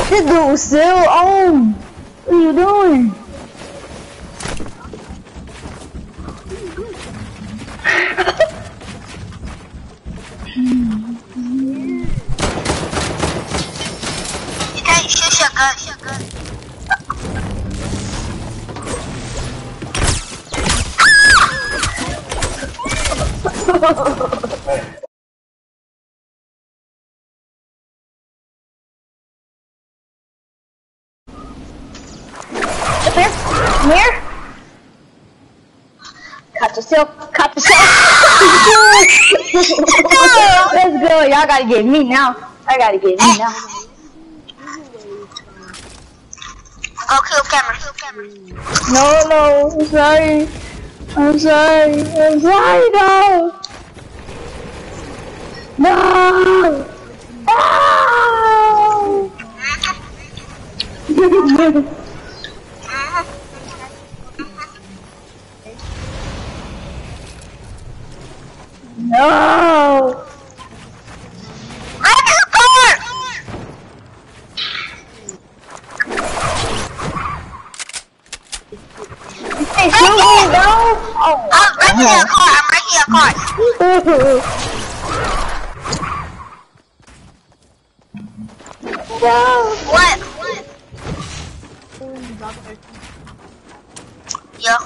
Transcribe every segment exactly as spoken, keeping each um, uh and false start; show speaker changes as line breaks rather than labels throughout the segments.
This dude's still on. What are you doing?
You can't shoot your gun, your gun.
Here, come here. Cut yourself, cut yourself. Let's go. Y'all gotta get me now. I gotta get me now.
Go kill camera, kill camera.
No, no, I'm sorry. I'm sorry. I'm sorry, no. No. No. No!
Right in the car!
Hey, shoot me, no! Oh,
I'm right in the car, I'm right in the car.
No!
What? What? Yo.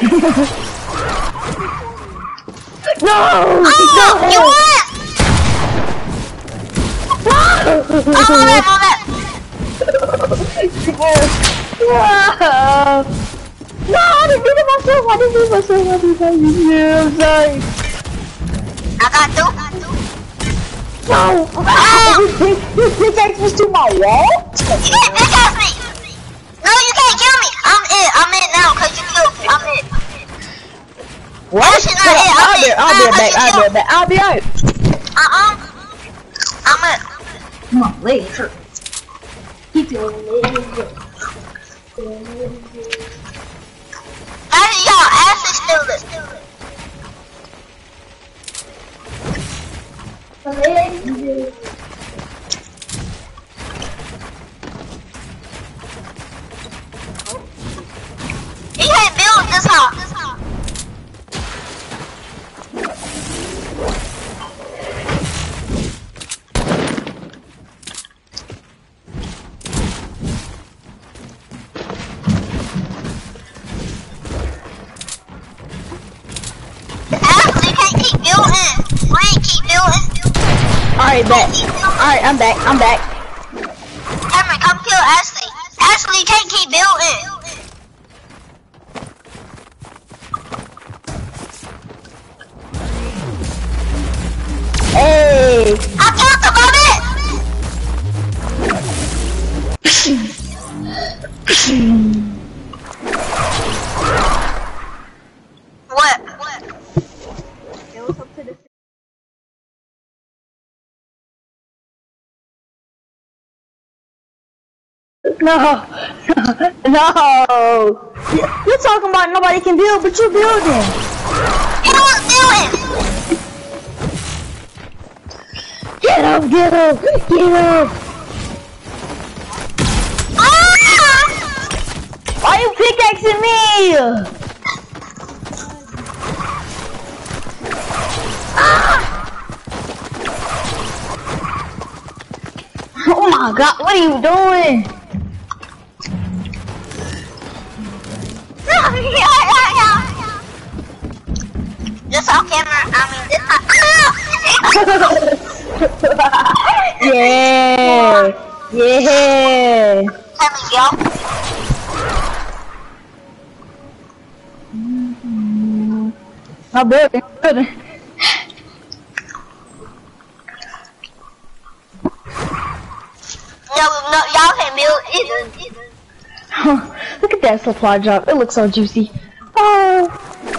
No!
Oh,
No!
you what?
No!
Oh, my bad, my bad.
No, I didn't do it myself. I didn't do it myself. I didn't do it myself. I'm sorry.
I got two.
No! Ah! This pickaxe was to my wall?
You can't pickaxe me. No, you can't kill me. I'm it. I'm it now because you killed me. I'm it.
What?
Actually, not it.
I'll
I'm
be,
it.
I'll be back. I'll be back. I'll be out.
Uh-uh. I'm it.
Come on, lady, sure. Keep your lady.
Actually, y'all, Ashley still it. He can't build this house. This house. Ashley can't keep building. We ain't keep building.
Alright, back. Alright, I'm back. I'm back.
Cameron, come kill Ashley. Ashley can't keep building.
Hey!
I killed the moment. What? What?
No! No! You're talking about nobody can build, but you're building!
You was building.
Get up! Get up! Get up!
Ah!
Why are you pickaxing me? Ah! Oh my god, what are you doing?
This off camera, I mean, this off.
Yeah! Yeah!
Tell me, yo.
I'm building, building.
No, no, y'all can't build either. either.
Look at that supply drop. It looks so juicy. Oh.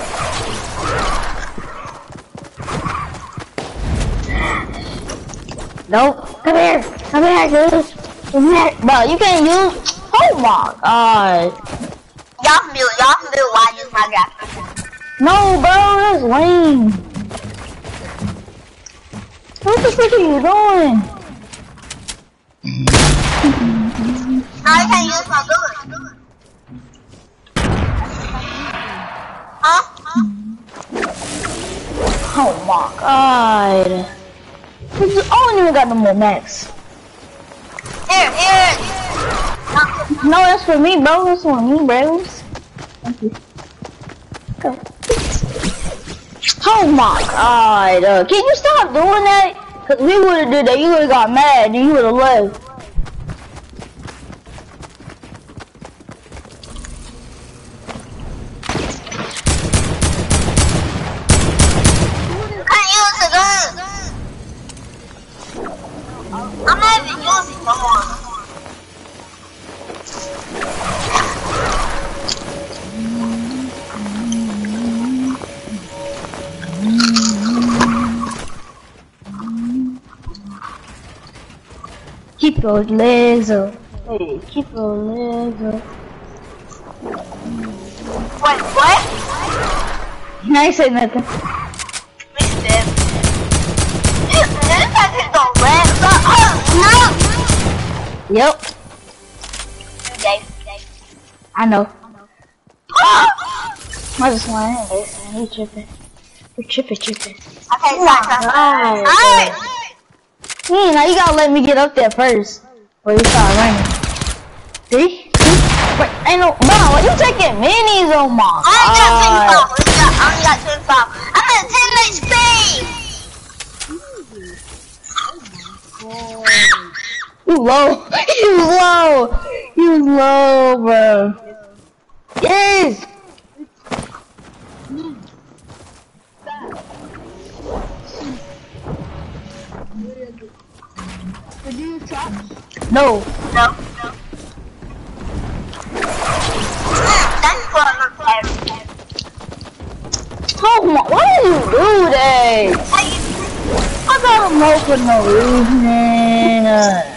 Nope. Come here. Come here, dude. Come here. Bro, you can't use. Oh my god.
Y'all can build. Y'all can build. Why use my drop?
No, bro. That's lame. What the frick are you doing?
Now you can't use my gun. Huh?
Oh my god. I don't even got no more max.
Here, here.
No, that's for me, bro. That's for me, bro. Thank you. Go. Oh my god. Uh, can you stop doing that? Cause we would've did that. You would've got mad and you would've left.
I'm not even using it no more.
Keep those legs up. Hey, keep those legs up.
Wait, what?
I ain't say nothing. Yep.
Okay.
I know. I just want to listen. You tripping. You tripping, tripping.
Okay, stop, stop. Alright.
Hmm, now you gotta let me get up there first. Before you start running. See? Wait, ain't no. Mom, why you taking minis? Oh my god.
I only got twenty-five. I only got twenty-five. I'm at ten H P.
You low. You low. You low, bro. Yes. No.
No. No. That's for my
Oh my, why do you do that? I got him low for no reason. Uh,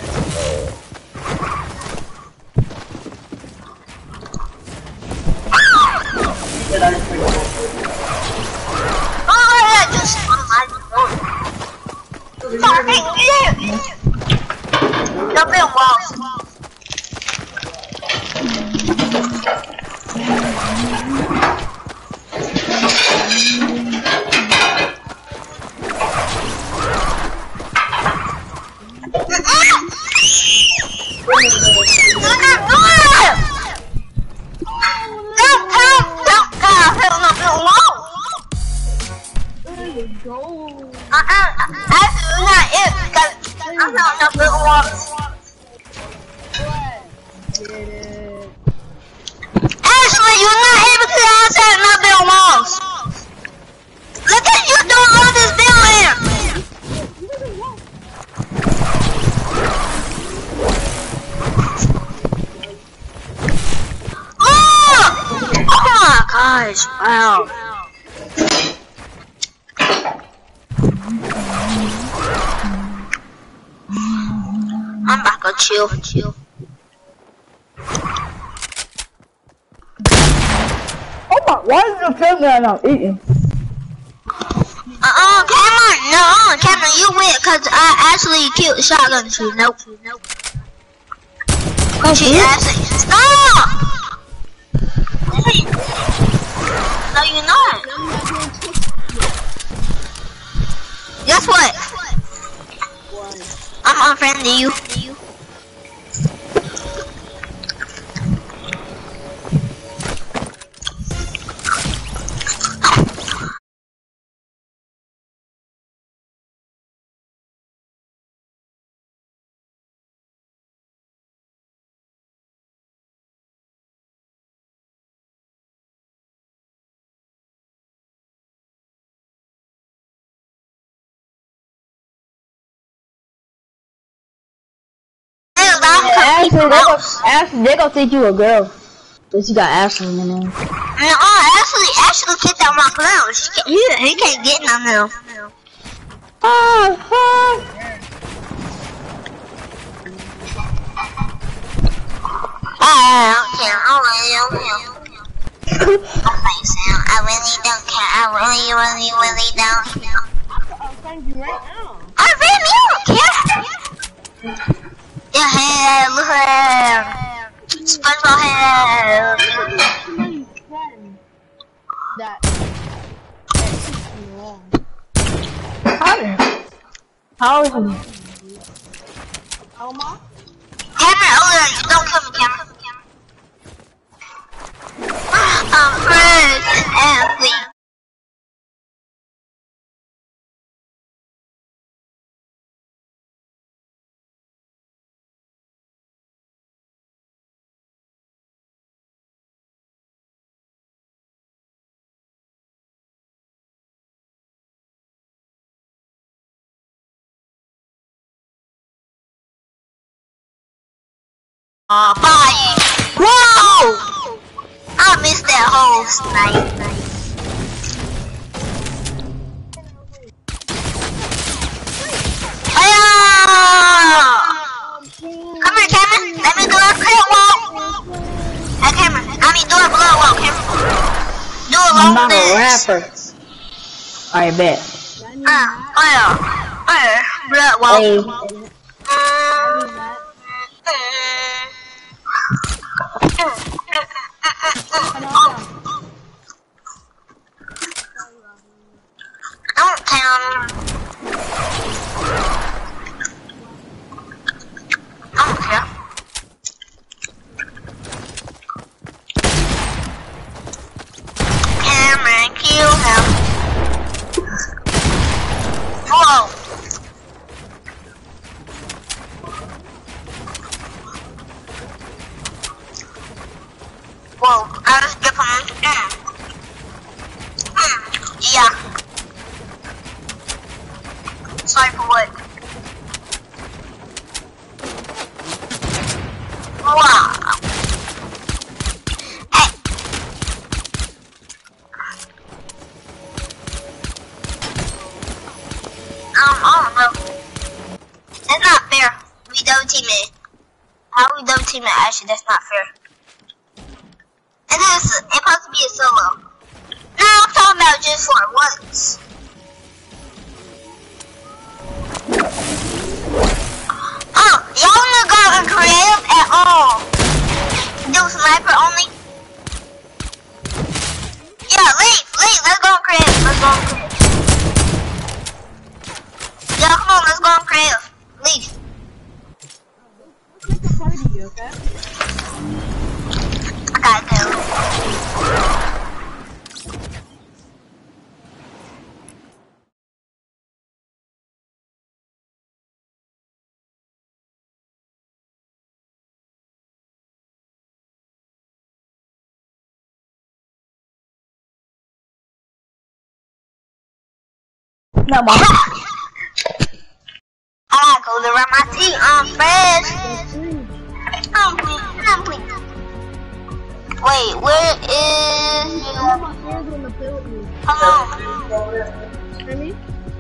Jump in walls. I'm not enough little walls. Ashley, you're not able to outside and not build walls. Look at you doing all this building. Oh! Oh my gosh, wow. I'm about to chill, chill.
oh my, why is the film that I'm eating?
Uh-uh, Cameron, no, Cameron, you win, cause I actually killed the shotgun tree. Nope, nope.
Oh,
she actually, stop! No, you're not. Guess what? I'm unfriendly you.
Ashley, they gon' Ashley, they gon' think you a girl. Cause you got Ashley in the name.
No, Ashley, Ashley kicked out my clown. She can't, he, he can't get none of them.
Oh, fuck.
I don't care. I really don't care. I'm like, Sam, I really don't care. I really, really, really don't care.
I'll find you right now.
I really don't care. Yeah, hey, look at him. SpongeBob head.
Somebody's friend that that took me along.
How? How is he?
Elma?
Cameron, oh, you don't kill me, Cameron. I'm friends and athlete. Uh, bye. Whoa! I missed that whole snipe. Ah! Come here, Cameron. Let me do a crit wall. Hey, Cameron. I mean, do a blood wall, Cameron. Do a long
I'm not a
dance.
rapper. I bet.
Ah, oh yeah. Oh yeah. Blood wall.
Hey.
Don't count. I don't care. Cameron, kill him. Whoa. Whoa, I just get from mm. Mm. Yeah. Sorry for what? Wow. Hey. Um, I don't know. That's not fair. We double teaming. How we double teaming? Actually, that's not fair. And it's, it's supposed to be a solo. No, I'm talking about just for once. Oh, y'all wanna go in creative at all? Do sniper only? Yeah, leave, leave, let's go in creative, let's go in creative. Yeah, come on, let's go in creative. Leave.
Let's make a party, okay?
I gotta go.
No more.
I gotta go to run my teeth. I'm fresh. I'm clean. I'm clean. Wait, where is you?
Come on, hands on the play with me.
Come on.
Hear me?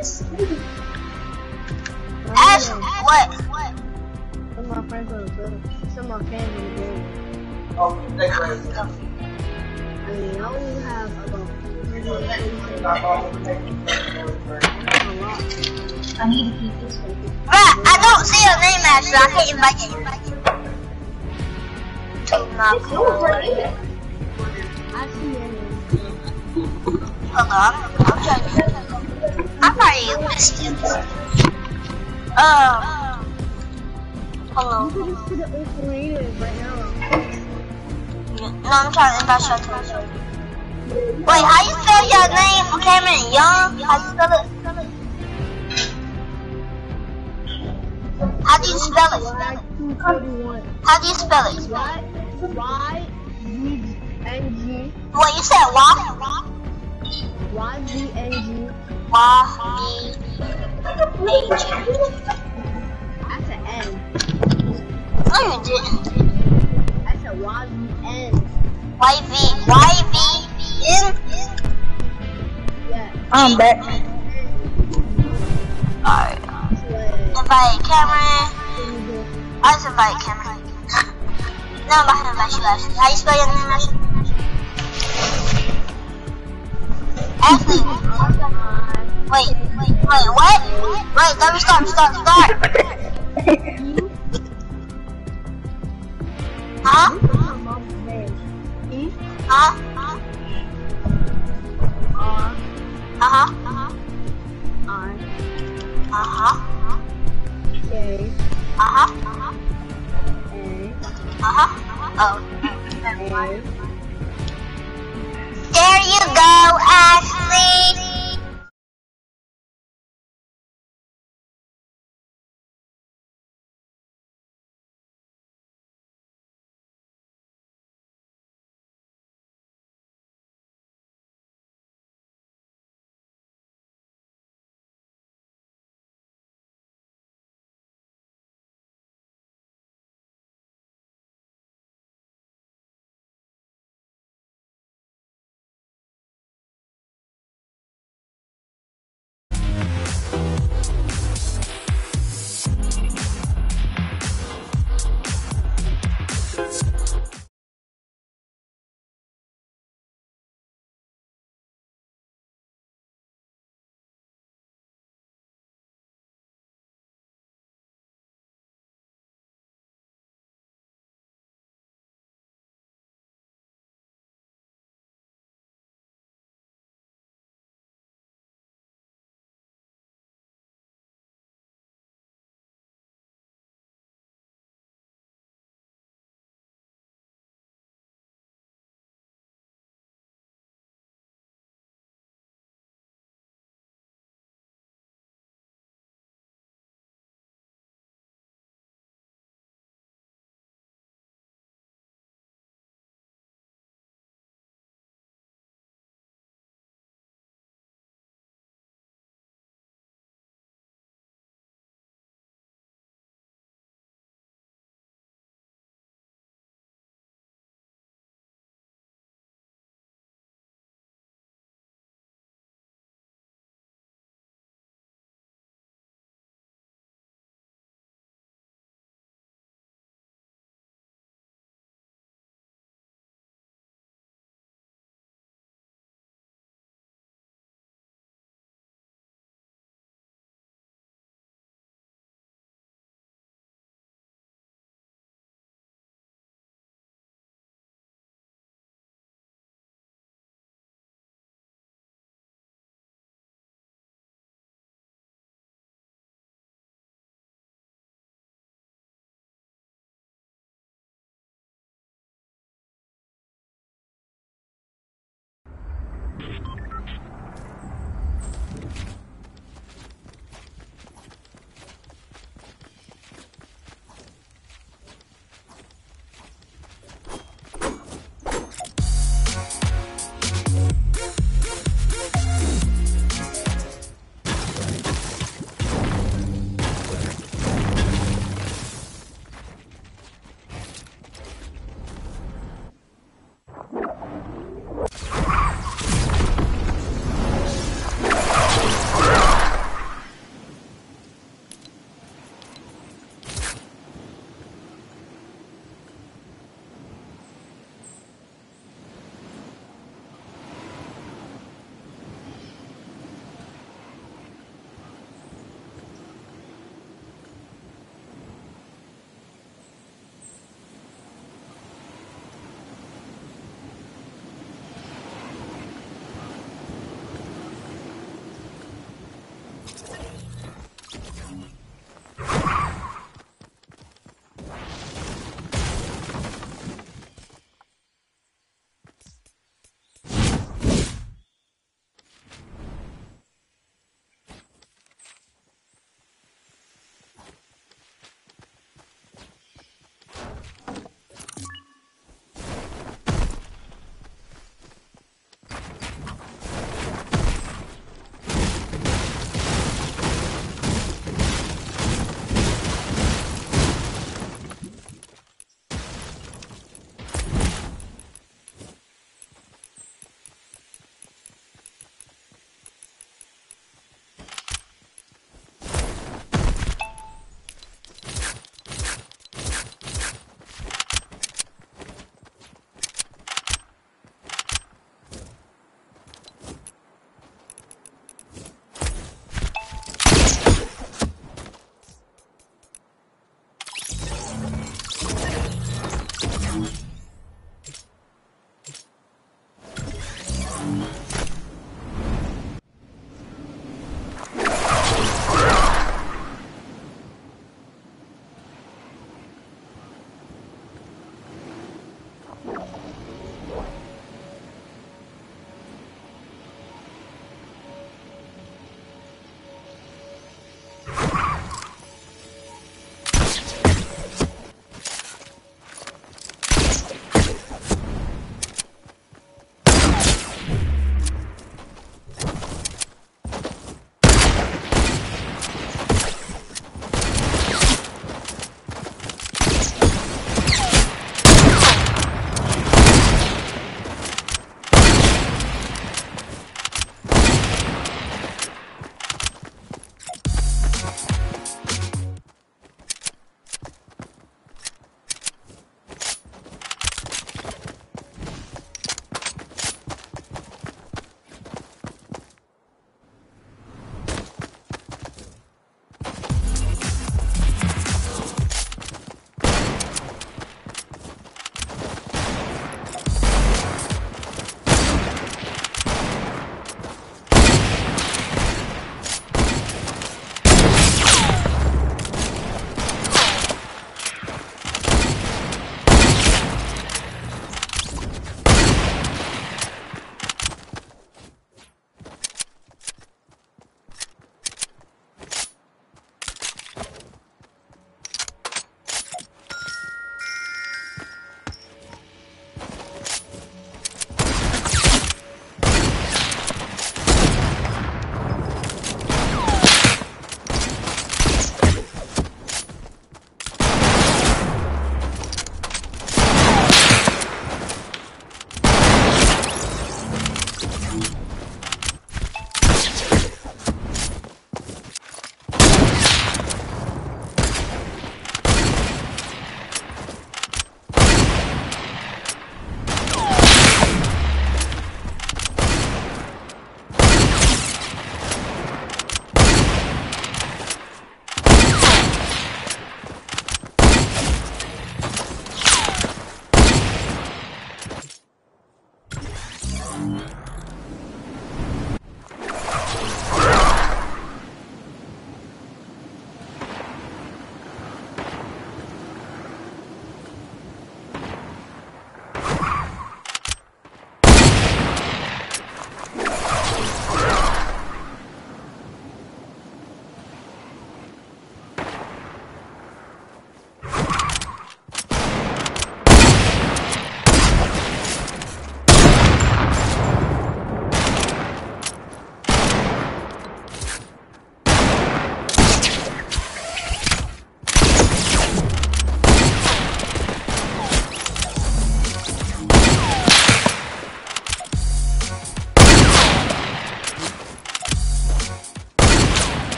Ash, what? What?
Some of my friends on the building. Some of my fans on the building.
Oh, thank you.
I mean, I only have about a lot.
I need to keep this one.
Bruh, I don't see your name, Ash, so I can't invite you. Not cool.
I see your name.
Hold on, I'm trying to. I'm probably missed it. Um. Hello.
You can just put it in creative right now.
No, I'm trying to invite you to. Wait, how you spell your name, Cameron? Young? How you spell it? How do you spell it?
Y two forty-one.
How do you spell it?
Y Y V N G.
Wait, you said Y?
Y V N G.
Y V N G.
That's an N.
No, you didn't.
That's a Y V N.
Y V Y V N.
Yeah.
I'm back.
Alright. Invite Cameron. I just invite Cameron. No, I'm about to invite you, Ashley. How you spell your name, Ashley? Ashley. Wait, wait, wait, what? Wait, let me start, start, start. Huh? Uh-huh.
R
Uh-huh.
I
Uh-huh.
K
Uh-huh.
A
Uh-huh. Oh.
A
There you go.